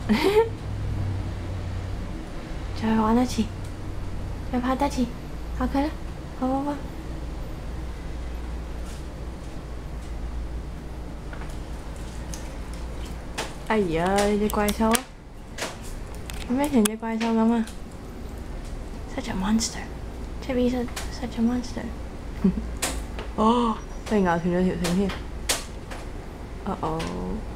再玩一次，再拍多次，OK 啦，好。哎呀，你隻怪獸啊！做咩成隻怪獸咁啊 ？Such a monster，Chubby such a monster 哦，俾人咬斷咗條繩添。哦。